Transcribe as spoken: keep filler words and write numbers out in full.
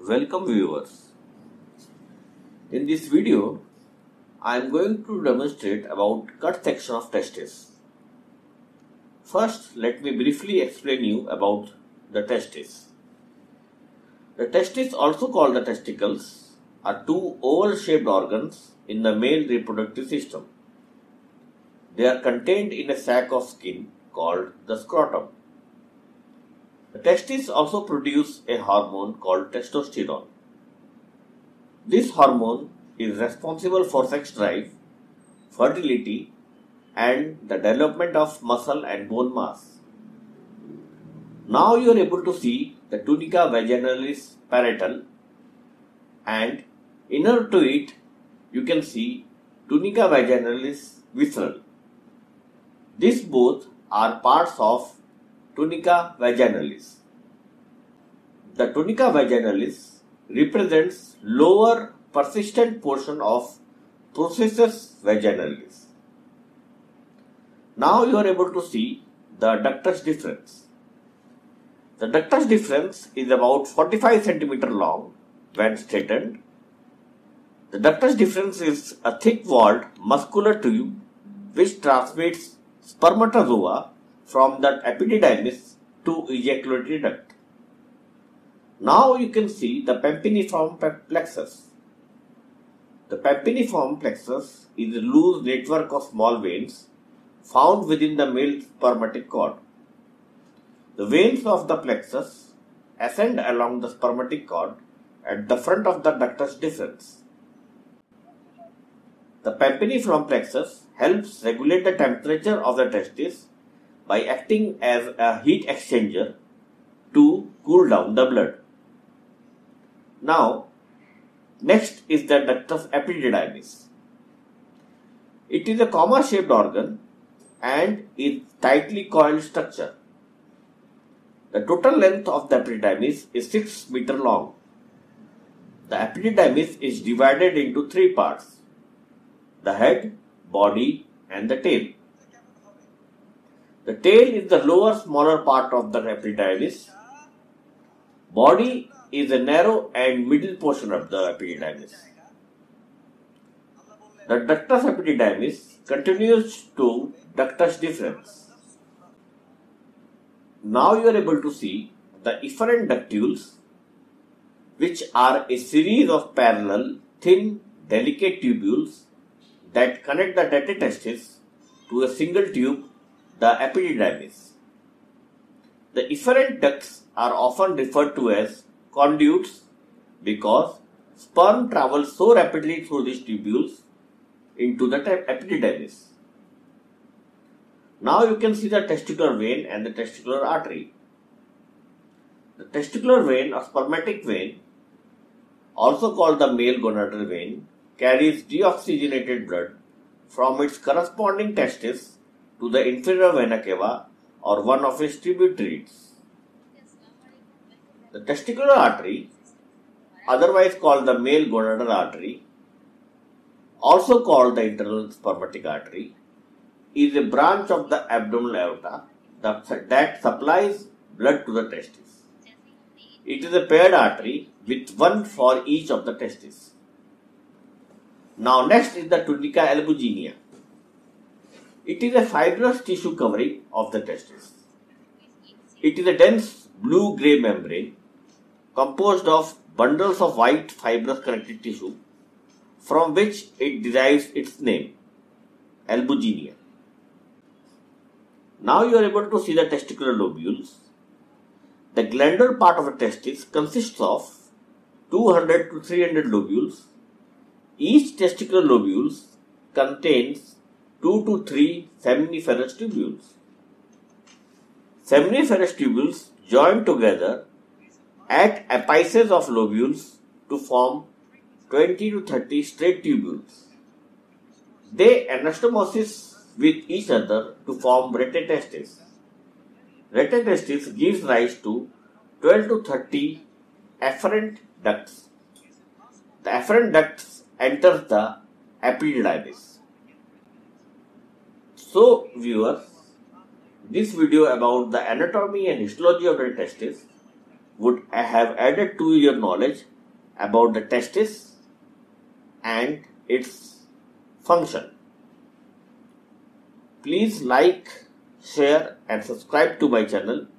Welcome viewers. In this video, I am going to demonstrate about cut section of testis. First, let me briefly explain you about the testis. The testis, also called the testicles, are two oval-shaped organs in the male reproductive system. They are contained in a sac of skin called the scrotum. The testes also produce a hormone called testosterone. This hormone is responsible for sex drive, fertility, and the development of muscle and bone mass. Now you are able to see the tunica vaginalis parietal, and inner to it you can see tunica vaginalis visceral. These both are parts of tunica vaginalis. The tunica vaginalis represents lower persistent portion of processus vaginalis. Now you are able to see the ductus deferens. The ductus deferens is about forty-five centimeters long when straightened. The ductus deferens is a thick-walled muscular tube which transmits spermatozoa from the epididymis to ejaculatory duct. Now you can see the pampiniform plexus. The pampiniform plexus is a loose network of small veins found within the male spermatic cord. The veins of the plexus ascend along the spermatic cord at the front of the ductus deferens. The pampiniform plexus helps regulate the temperature of the testis by acting as a heat exchanger to cool down the blood. Now, next is the ductus epididymis. It is a comma-shaped organ and is tightly coiled structure. The total length of the epididymis is six meters long. The epididymis is divided into three parts: the head, body, and the tail. The tail is the lower, smaller part of the epididymis. Body is a narrow and middle portion of the epididymis. The ductus epididymis continues to ductus deferens. Now you are able to see the efferent ductules, which are a series of parallel, thin, delicate tubules that connect the rete testis to a single tube, the epididymis. The efferent ducts are often referred to as conduits because sperm travels so rapidly through these tubules into the epididymis. Now you can see the testicular vein and the testicular artery. The testicular vein or spermatic vein, also called the male gonadal vein, carries deoxygenated blood from its corresponding testis to the inferior vena cava or one of its tributaries. The testicular artery, otherwise called the male gonadal artery, also called the internal spermatic artery, is a branch of the abdominal aorta that supplies blood to the testis. It is a paired artery with one for each of the testes. Now next is the tunica albuginea. It is a fibrous tissue covering of the testis. It is a dense blue-grey membrane composed of bundles of white fibrous connective tissue from which it derives its name, albuginea. Now you are able to see the testicular lobules. The glandular part of the testis consists of two hundred to three hundred lobules. Each testicular lobule contains two to three seminiferous tubules. Seminiferous tubules join together at apices of lobules to form twenty to thirty straight tubules. They anastomosis with each other to form rete testis. Rete testis gives rise to twelve to thirty efferent ducts. The efferent ducts enters the epididymis. So viewers, this video about the anatomy and histology of the testis would have added to your knowledge about the testis and its function. Please like, share and subscribe to my channel